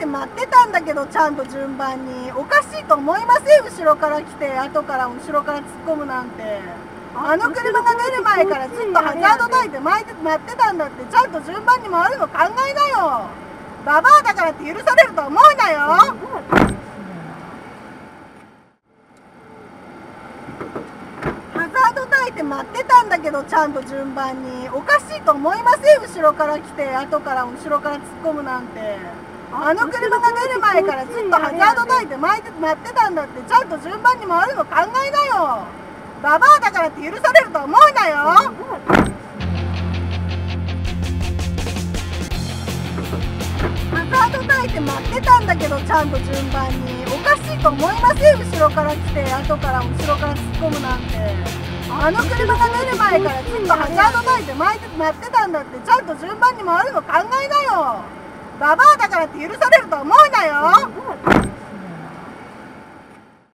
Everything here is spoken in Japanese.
て待ってたんだけど、ちゃんと順番に。おかしいと思いません？後ろから来て後から後ろから突っ込むなんて。あの車が出る前からずっとハザード焚いて待ってたんだって。ちゃんと順番に回るの考えなよ。ババアだからって許されると思うなよ。ハザード焚いて待ってたんだけど、ちゃんと順番に。おかしいと思いません？後ろから来て後から後ろから突っ込むなんて。あの車が出る前からずっとハザード焚いて待ってたんだって。ちゃんと順番に回るの考えなよ。ババアだからって許されると思うなよ。ハザード焚いて待ってたんだけど、ちゃんと順番に。おかしいと思いません？後ろから来て後から後ろから突っ込むなんて。あの車が出る前からずっとハザード焚いて待ってたんだって。ちゃんと順番に回るの考えなよ。ババアだからって許されると思うなよ。